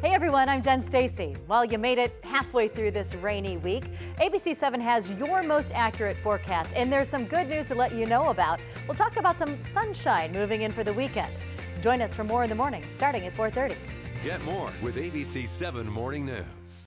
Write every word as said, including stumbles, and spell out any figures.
Hey everyone, I'm Jen Stacy. Well, you made it halfway through this rainy week. A B C seven has your most accurate forecast, and there's some good news to let you know about. We'll talk about some sunshine moving in for the weekend. Join us for more in the morning, starting at four thirty. Get more with A B C seven Morning News.